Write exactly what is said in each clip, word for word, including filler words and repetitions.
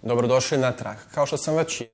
Dobrodošli natrag. Kao što sam već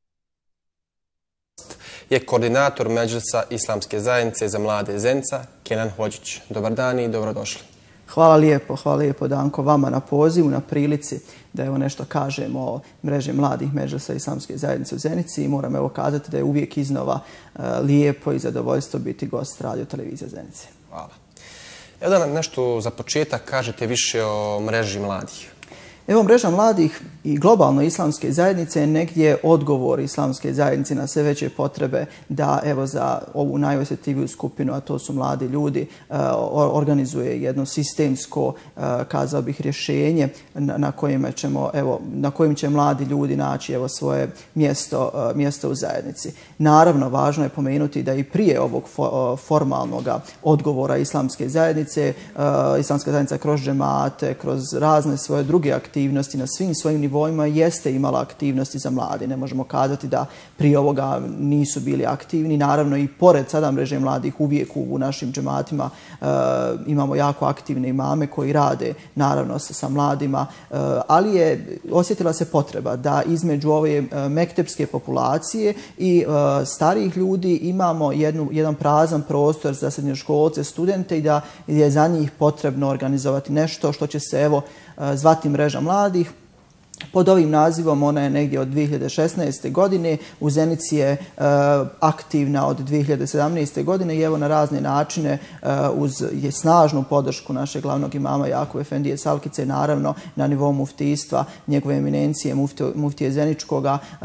je koordinator Medžlisa Islamske zajednice za mlade Zenica, Kenan Hodžić. Dobar dan i dobrodošli. Hvala lijepo, hvala lijepo Danko vama na pozivu, na prilici da evo nešto kažemo o mreži mladih Medžlisa Islamske zajednice u Zenici i moram evo kazati da je uvijek iznova uh, lijepo i zadovoljstvo biti gost radio televizije Zenice. Hvala. Evo da nam nešto za početak kažete više o mreži mladih. Evo, mreža mladih i globalno islamske zajednice je negdje odgovor islamske zajednice na sve veće potrebe da evo za ovu najosjetljiviju skupinu, a to su mladi ljudi, organizuje jedno sistemsko, kazao bih, rješenje na kojem ćemo, evo, na kojim će mladi ljudi naći evo svoje mjesto, mjesto u zajednici. Naravno, važno je pomenuti da i prije ovog formalnog odgovora islamske zajednice, islamska zajednica kroz džemate, kroz razne svoje druge aktivnosti, aktivnosti na svim svojim nivoima jeste imala aktivnosti za mlade. Ne možemo kazati da prije ovoga nisu bili aktivni. Naravno i pored sada mreže mladih uvijek u, u našim džematima e, imamo jako aktivne imame koji rade naravno sa, sa mladima, e, ali je osjetila se potreba da između ove e, mektepske populacije i e, starijih ljudi imamo jednu, jedan prazan prostor za srednjoškolce, studente i da je za njih potrebno organizovati nešto što će se evo zvati mreža mladih. Pod ovim nazivom ona je negdje od dvije hiljade šesnaeste. godine, u Zenici je e, aktivna od dvije hiljade sedamnaeste. godine i evo na razne načine e, uz je snažnu podršku našeg glavnog imama Jakub Efendije Salkice, naravno na nivou muftijstva, njegove eminencije muftije, muftije Zeničkoga, e,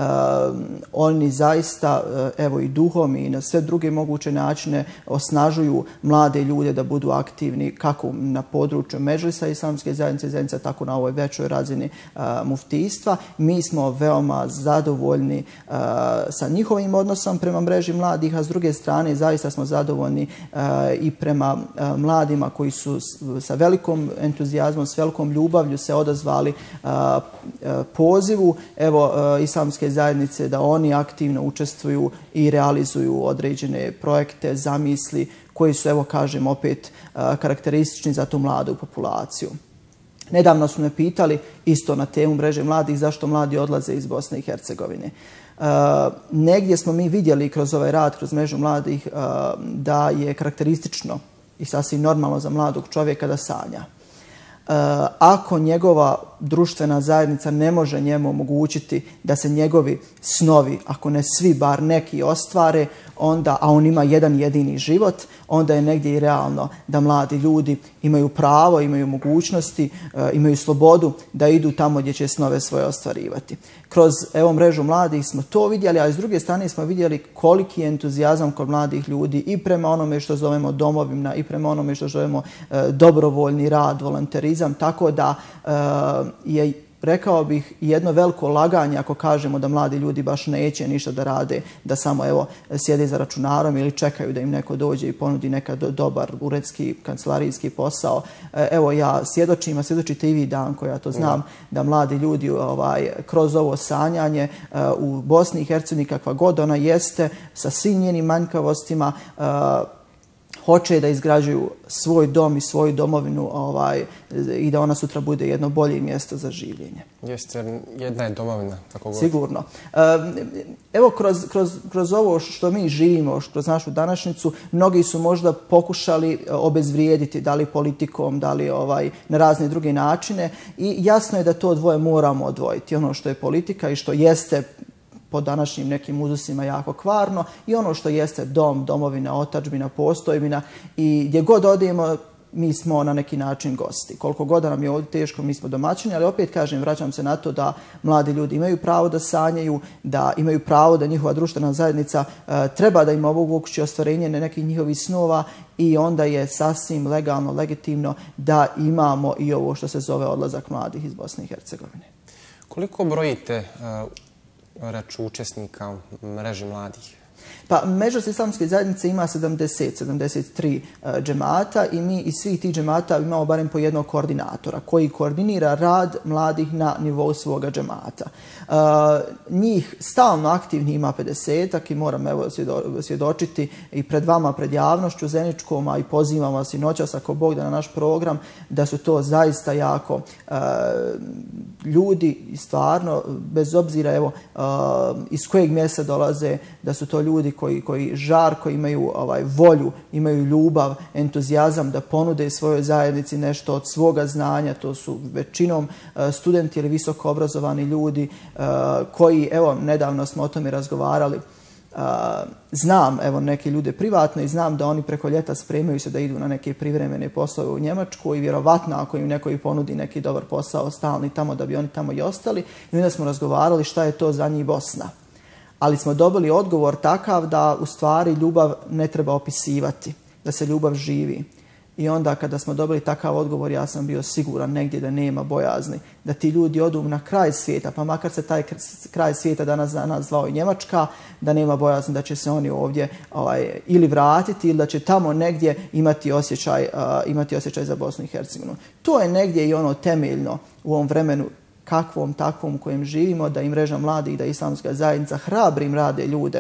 oni zaista e, evo i duhom i na sve druge moguće načine osnažuju mlade ljude da budu aktivni kako na području Medžlisa Islamske zajednice Zenica, tako na ovoj većoj razini e, muftijstva. Mi smo veoma zadovoljni uh, sa njihovim odnosom prema mreži mladih, a s druge strane zaista smo zadovoljni uh, i prema uh, mladima koji su sa velikom entuzijazmom, s velikom ljubavlju se odazvali uh, uh, pozivu evo uh, islamske zajednice da oni aktivno učestvuju i realizuju određene projekte, zamisli koji su, evo kažem, opet uh, karakteristični za tu mladu populaciju. Nedavno su me pitali isto na temu mreže mladih zašto mladi odlaze iz Bosne i Hercegovine. Uh, negdje smo mi vidjeli kroz ovaj rad, kroz mrežu mladih, uh, da je karakteristično i sasvim normalno za mladog čovjeka da sanja. Uh, ako njegova društvena zajednica ne može njemu omogućiti da se njegovi snovi, ako ne svi, bar neki ostvare, onda, a on ima jedan jedini život, onda je negdje i realno da mladi ljudi imaju pravo, imaju mogućnosti, uh, imaju slobodu da idu tamo gdje će snove svoje ostvarivati. Kroz evo mrežu mladih smo to vidjeli, a s druge strane smo vidjeli koliki je entuzijazam kod mladih ljudi i prema onome što zovemo domovina i prema onome što zovemo uh, dobrovoljni rad, volonterizam, tako da uh, je, rekao bih, jedno veliko laganje ako kažemo da mladi ljudi baš neće ništa da rade, da samo evo sjede za računarom ili čekaju da im neko dođe i ponudi nekad dobar uredski, kancelarijski posao. Evo ja svjedočim, a svjedočite i vi, Danko, ja to znam, da mladi ljudi ovaj, kroz ovo sanjanje u Bosni i Hercegovini, kakva god ona jeste, sa svim njenim manjkavostima, hoće da izgrađuju svoj dom i svoju domovinu ovaj, i da ona sutra bude jedno bolje mjesto za življenje. Jeste, jedna je domovina, tako god. Sigurno. Evo, kroz, kroz, kroz ovo što mi živimo, kroz našu današnjicu, mnogi su možda pokušali obezvrijediti, da li politikom, da li ovaj, na razne druge načine i jasno je da to dvoje moramo odvojiti. Ono što je politika i što jeste po današnjim nekim uzusima jako kvarno i ono što jeste dom, domovina, otadžbina, postojbina i gdje god odemo mi smo na neki način gosti. Koliko god nam je ovdje teško, mi smo domaćini, ali opet kažem, vraćam se na to da mladi ljudi imaju pravo da sanjaju, da imaju pravo da njihova društvena zajednica uh, treba da im omogući ostvarenje nekih njihovih snova i onda je sasvim legalno, legitimno da imamo i ovo što se zove odlazak mladih iz Bosne i Hercegovine. Koliko brojite uh, reč učesnika u mreži mladih? Pa Međlis islamske zajednice ima sedamdeset, sedamdeset tri uh, džemata i mi iz svih tih džemata imamo barem po jednog koordinatora koji koordinira rad mladih na nivou svoga džemata. Uh, njih stalno aktivni ima pedesetak i moram evo svjedo, svjedočiti i pred vama, pred javnošću zeničkom, a i pozivam vas i noćas ako Bog da na naš program, da su to zaista jako uh, ljudi i stvarno, bez obzira evo uh, iz kojeg mjesta dolaze, da su to ljudi koji, koji žarko imaju ovaj, volju, imaju ljubav, entuzijazam da ponude svojoj zajednici nešto od svoga znanja. To su većinom uh, studenti ili visoko obrazovani ljudi uh, koji, evo, nedavno smo o tome razgovarali, Uh, znam evo neke ljude privatno i znam da oni preko ljeta spremaju se da idu na neke privremene poslove u Njemačku i vjerovatno ako im neko i ponudi neki dobar posao stalni tamo da bi oni tamo i ostali. I onda smo razgovarali šta je to za njih Bosna. Ali smo dobili odgovor takav da u stvari ljubav ne treba opisivati, da se ljubav živi. I onda kada smo dobili takav odgovor, ja sam bio siguran negdje da nema bojazni, da ti ljudi odu na kraj svijeta, pa makar se taj kraj svijeta danas za nas zvao i Njemačka, da nema bojazni da će se oni ovdje ovaj, ili vratiti ili da će tamo negdje imati osjećaj, uh, imati osjećaj za Bosnu i Hercegovinu. To je negdje i ono temeljno u ovom vremenu kakvom, takvom u kojem živimo, da i Mreža mladih i da islamska zajednica hrabri mlade ljude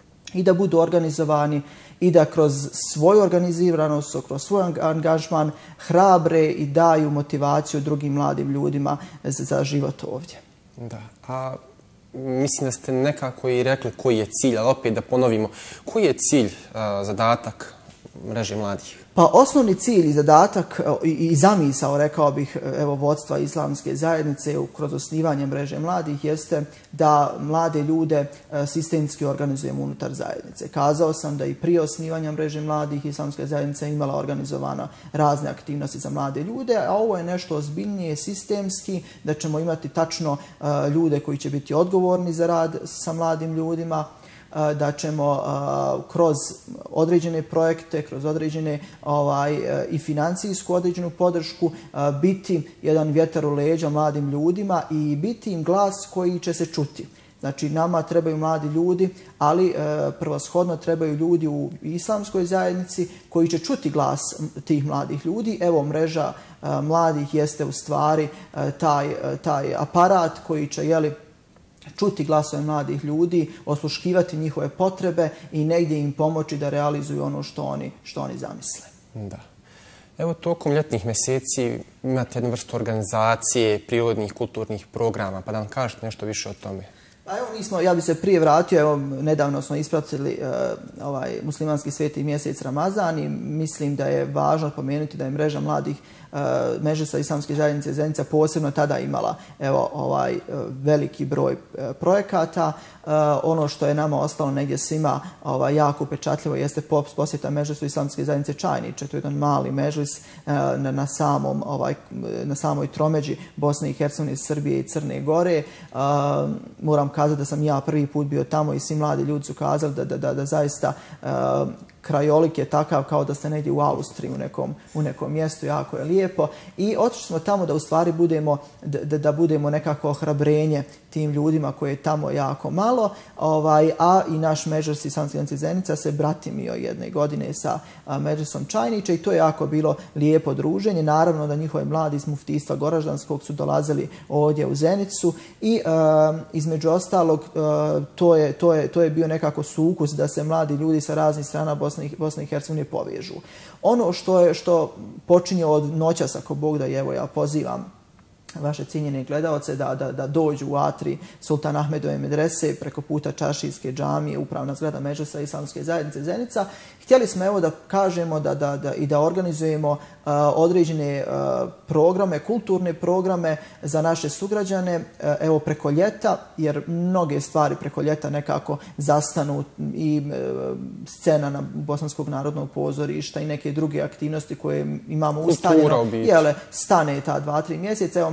i da budu organizovani i da kroz svoju organiziranost, kroz svoj angažman hrabre i daju motivaciju drugim mladim ljudima za, za život ovdje. Da, a mislim da ste nekako i rekli koji je cilj, ali opet da ponovimo, koji je cilj, a, zadatak Mreže mladih? Pa osnovni cilj i zadatak i, i zamisao, rekao bih, evo vodstva islamske zajednice kroz osnivanje Mreže mladih jeste da mlade ljude sistemski organizujemo unutar zajednice. Kazao sam da i prije osnivanja Mreže mladih islamska zajednica imala organizovana razne aktivnosti za mlade ljude, a ovo je nešto ozbiljnije sistemski, da ćemo imati tačno uh, ljude koji će biti odgovorni za rad sa mladim ljudima, da ćemo uh, kroz određene projekte, kroz određene ovaj, uh, i financijsku određenu podršku uh, biti jedan vjetar u leđa mladim ljudima i biti im glas koji će se čuti. Znači, nama trebaju mladi ljudi, ali uh, prvoshodno trebaju ljudi u islamskoj zajednici koji će čuti glas tih mladih ljudi. Evo, Mreža uh, mladih jeste u stvari uh, taj, uh, taj aparat koji će, jeli, čuti glasove mladih ljudi, osluškivati njihove potrebe i negdje im pomoći da realizuju ono što oni, što oni zamisle. Da. Evo, tokom ljetnih mjeseci imate jednu vrstu organizacije, prirodnih, kulturnih programa, pa da vam kažete nešto više o tome. Pa evo, mi smo, ja bi se prije vratio, evo, nedavno smo ispratili uh, ovaj muslimanski sveti mjesec Ramazan i mislim da je važno pomenuti da je Mreža mladih uh, Medžlisa islamske zajednice Zenica posebno tada imala evo ovaj uh, veliki broj uh, projekata. Uh, ono što je nama ostalo negdje svima ovaj, jako upečatljivo jeste posjeta Medžlisu islamske zajednice Čajniče. To je jedan mali medžlis uh, na, na, samom, ovaj, na samoj tromeđi Bosne i Hercegovine, Srbije i Crne Gore. Uh, moram kazati da sam ja prvi put bio tamo i svi mladi ljudi su kazali da, da, da, da zaista uh, krajolik je takav kao da ste negdje u Austriji u nekom, u nekom mjestu, jako je lijepo. I otišli smo tamo da u stvari budemo, da, da budemo nekako ohrabrenje tim ljudima koje je tamo jako malo, ovaj, a i naš Medžlis islamske zajednice Zenica se bratimio jedne godine sa Medžlisom Čajniče i to je jako bilo lijepo druženje. Naravno da njihove mladi iz muftijstva Goraždanskog su dolazili ovdje u Zenicu i uh, između ostalog uh, to, je, to, je, to je bio nekako sukus da se mladi ljudi sa raznih strana Bosne i, Bosne i Hercegovine povežu. Ono što je što počinje od noćas, ako Bog da, evo ja pozivam vaše cijenjene gledaoce da, da, da dođu u atri Sultan Ahmedove medrese preko puta Čaršijske džamije, upravna zgrada Medžlisa islamske zajednice Zenica. Htjeli smo evo da kažemo da, da, da, i da organizujemo uh, određene uh, programe, kulturne programe za naše sugrađane uh, evo preko ljeta, jer mnoge stvari preko ljeta nekako zastanu i uh, scena na Bosanskog narodnog pozorišta i neke druge aktivnosti koje imamo ustaljeno, jele, stane ta dva, tri mjeseca. Evo,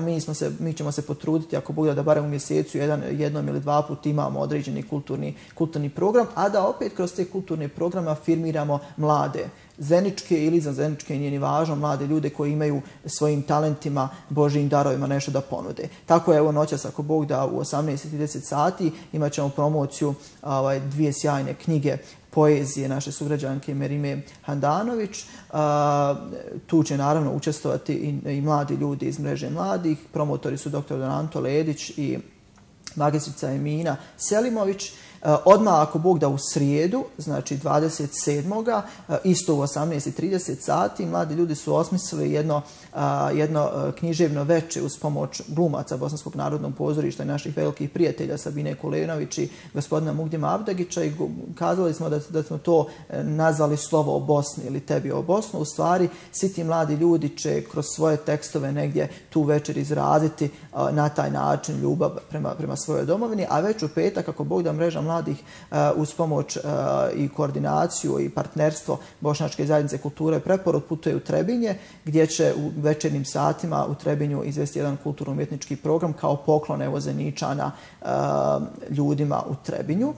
mi, smo se, mi ćemo se potruditi, ako Bog da, da barem u mjesecu jedan, jednom ili dva put imamo određeni kulturni, kulturni program, a da opet kroz te kulturne programe afirmiramo mlade, zeničke ili za zeničke, nije ni važno, mlade ljude koji imaju svojim talentima, Božjim darovima nešto da ponude. Tako je, evo noćas, ako Bog da, u osamnaest i trideset sati imat ćemo promociju ovaj, dvije sjajne knjige poezije naše sugrađanke Merime Handanović. A, tu će naravno učestvovati i, i mladi ljudi iz mreže mladih. Promotori su doktor Donanto Ledić i magistrica Emina Selimović. Odmah, ako Bog da, u srijedu, znači dvadeset sedmoga isto u osamnaest i trideset sati, mladi ljudi su osmislili jedno, jedno književno veče uz pomoć glumaca Bosanskog narodnog pozorišta i naših velikih prijatelja Sabine Kulenović i gospodina Mugdima Abdagića i kazali smo da, da smo to nazvali slovo o Bosni ili tebi o Bosnu. U stvari, svi ti mladi ljudi će kroz svoje tekstove negdje tu večer izraziti na taj način ljubav prema, prema svojoj domovini, a već u petak, ako Bog da, mreža mladih uz pomoć i koordinaciju i partnerstvo Bošnjačke zajednice kulture Preporod putuje u Trebinje, gdje će u večernjim satima u Trebinju izvesti jedan kulturno-umjetnički program kao poklon evo Zeničana ljudima u Trebinju.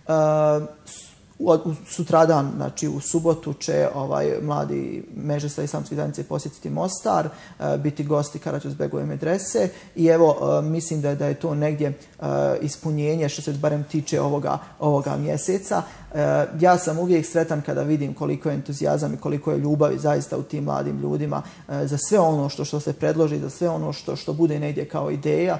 Sutradan, znači u subotu, će ovaj mladi međusta islamske zajednice posjetiti Mostar, biti gosti Karađozbegove medrese i evo mislim da, da je to negdje ispunjenje što se barem tiče ovoga, ovoga mjeseca. Ja sam uvijek sretan kada vidim koliko je entuzijazam i koliko je ljubavi zaista u tim mladim ljudima za sve ono što, što se predloži, za sve ono što, što bude negdje kao ideja.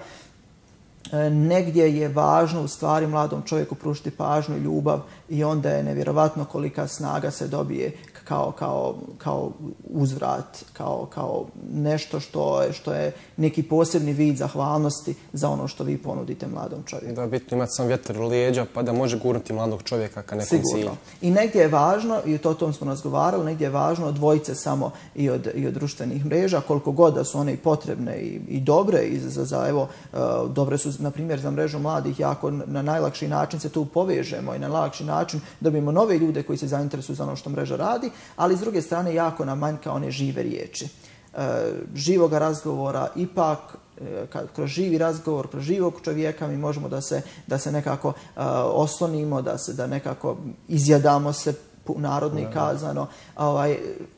Negdje je važno u stvari mladom čovjeku pružiti pažnju i ljubav i onda je nevjerovatno kolika snaga se dobije kao, kao, kao uzvrat, kao, kao nešto što je, što je neki posebni vid zahvalnosti za ono što vi ponudite mladom čovjeku. Da, bitno imati sam vjetar u lijeđa pa da može gurnuti mladog čovjeka ka nekom cilju. Sigurno. I negdje je važno, i to o tom smo razgovarali, negdje je važno odvojiti se samo i od, i od društvenih mreža, koliko god da su one i potrebne i, i dobre, i za, za evo, uh, dobre su, na primjer, za mrežu mladih, jako na najlakši način se tu povežemo i na najlakši način dobijemo nove ljude koji se zainteresuju za ono što mreža radi, ali s druge strane jako nam manjka one žive riječi. E, živoga razgovora, ipak e, kroz živi razgovor, kroz živog čovjeka mi možemo da se, da se nekako e, oslonimo, da se da nekako izjadamo se, narodni kazano. Ovaj,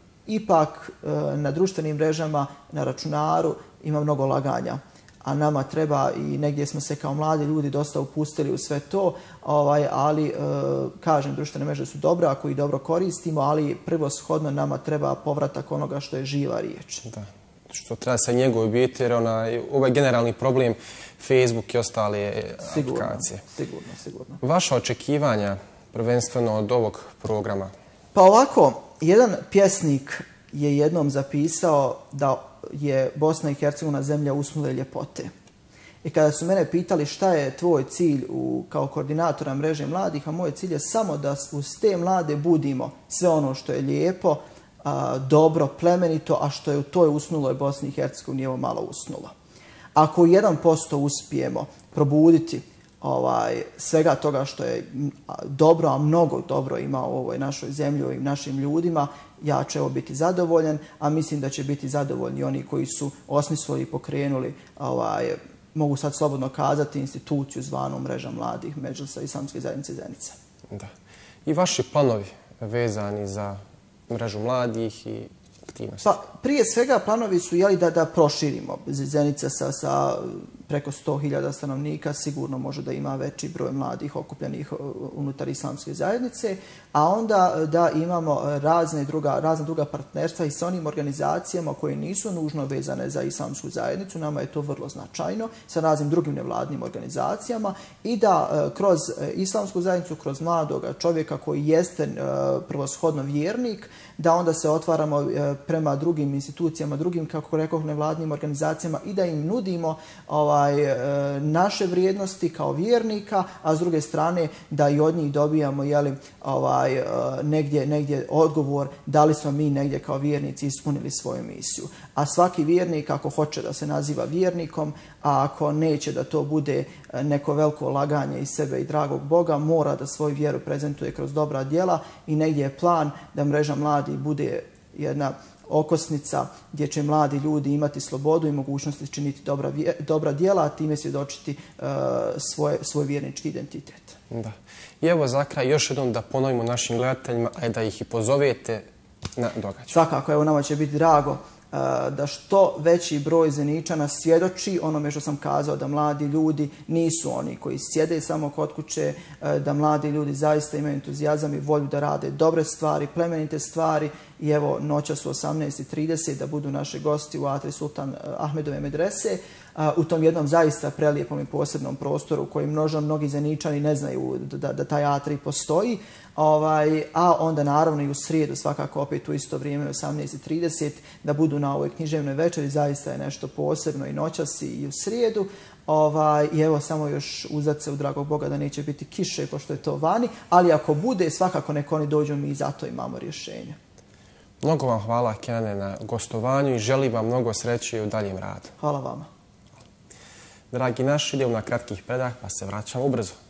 ipak e, na društvenim mrežama, na računaru ima mnogo laganja. A nama treba, i negdje smo se kao mladi ljudi dosta upustili u sve to, ovaj, ali, e, kažem, društvene mreže su dobre ako ih dobro koristimo, ali prvoshodno nama treba povratak onoga što je živa riječ. Da, što treba se njegovi biti, jer onaj, ovaj generalni problem Facebook i ostale sigurno, aplikacije. Sigurno, sigurno. Vaša očekivanja prvenstveno od ovog programa? Pa ovako, jedan pjesnik je jednom zapisao da je Bosna i Hercegovina zemlja usnule ljepote. I kada su mene pitali šta je tvoj cilj u, kao koordinatora mreže mladih, a moj cilj je samo da uz te mlade budimo sve ono što je lijepo, a, dobro, plemenito, a što je u toj usnuloj Bosni i Hercegovini evo malo usnulo. Ako jedan posto uspijemo probuditi ovaj, svega toga što je dobro, a mnogo dobro ima u ovoj našoj zemlji i našim ljudima, ja ću evo biti zadovoljan, a mislim da će biti zadovoljni oni koji su osmislili i pokrenuli, ovaj, mogu sad slobodno kazati, instituciju zvanu Mreža mladih Medžlisa Islamske zajednice Zenica. Da. I vaši planovi vezani za Mrežu mladih i aktivnosti? Pa, prije svega planovi su jeli, da, da proširimo. Zenica sa, sa preko sto hiljada stanovnika sigurno može da ima veći broj mladih okupljenih unutar islamske zajednice, a onda da imamo razne druga, razne druga partnerstva i sa onim organizacijama koje nisu nužno vezane za islamsku zajednicu, nama je to vrlo značajno, sa raznim drugim nevladnim organizacijama i da kroz islamsku zajednicu, kroz mladog čovjeka koji jeste prvoshodno vjernik, da onda se otvaramo prema drugim institucijama, drugim, kako rekao, nevladnim organizacijama i da im nudimo ovaj, naše vrijednosti kao vjernika, a s druge strane da i od njih dobijamo jeli, ovaj, negdje, negdje odgovor da li smo mi negdje kao vjernici ispunili svoju misiju. A svaki vjernik, ako hoće da se naziva vjernikom, a ako neće da to bude neko veliko laganje iz sebe i dragog Boga, mora da svoju vjeru prezentuje kroz dobra djela i negdje je plan da Mreža mladih bude jedna okosnica gdje će mladi ljudi imati slobodu i mogućnosti činiti dobra, dobra djela, a time svjedočiti uh, svoj, svoj vjernički identitet. Da. I evo za kraj još jednom da ponovimo našim gledateljima, a da ih i pozovete na događaj. Svakako, evo nama će biti drago da što veći broj Zeničana svjedoči onome što sam kazao, da mladi ljudi nisu oni koji sjede samo kod kuće, da mladi ljudi zaista imaju entuzijazam i volju da rade dobre stvari, plemenite stvari. I evo, noćas u osamnaest i trideset da budu naši gosti u Atri Sultan Ahmedove medrese, u tom jednom zaista prelijepom i posebnom prostoru koji množno mnogi Zeničani ne znaju da, da taj Atri postoji. Ovaj, a onda naravno i u srijedu svakako opet u isto vrijeme u osamnaest i trideset da budu na ovoj književnoj večeri, zaista je nešto posebno i noćas i u srijedu. Ovaj, I evo samo još uzat se u dragog Boga da neće biti kiše pošto je to vani, ali ako bude svakako nek oni dođu, mi i zato imamo rješenje. Mnogo vam hvala, Kenane, na gostovanju i želim vam mnogo sreće u daljem radu. Hvala vama. Dragi naši, idemo na kratkih predah pa se vraćamo ubrzo.